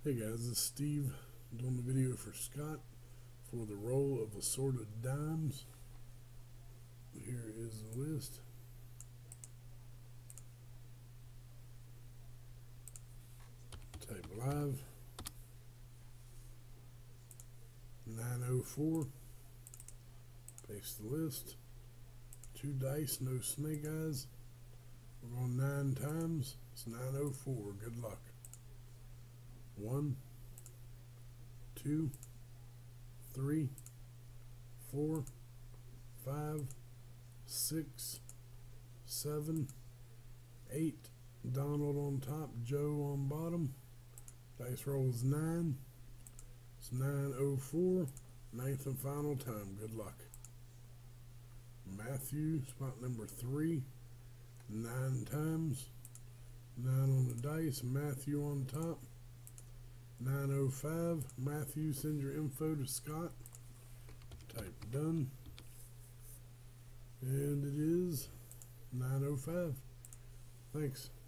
Hey guys, this is Steve doing the video for Scott for the roll of assorted dimes. Here is the list. Type live. 904. Paste the list. 2 dice, no snake eyes. We're going 9 times. It's 904. Good luck. 1, 2, 3, 4, 5, 6, 7, 8. Donald on top, Joe on bottom. Dice roll is 9. It's 904. 9th and final time. Good luck. Matthew, spot number 3. 9 times. 9 on the dice. Matthew on top. 905. Matthew, send your info to Scott. Type done. And it is 905. Thanks.